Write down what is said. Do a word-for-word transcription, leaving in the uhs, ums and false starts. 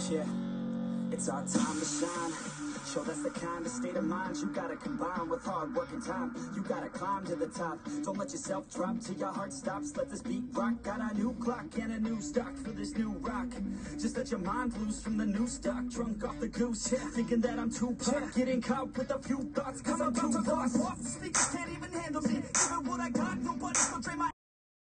Yeah, it's our time to shine. Show that's the kind of state of mind you gotta combine with hard work and time. You gotta climb to the top. Don't let yourself drop till your heart stops. Let this beat rock. Got a new clock and a new stock for this new rock. Just let your mind loose from the new stock. Drunk off the goose, yeah, thinking that I'm too pop. Getting caught with a few thoughts cause I'm, I'm too lost. Speakers can't even handle me. Even what I got, nobody's gonna drain my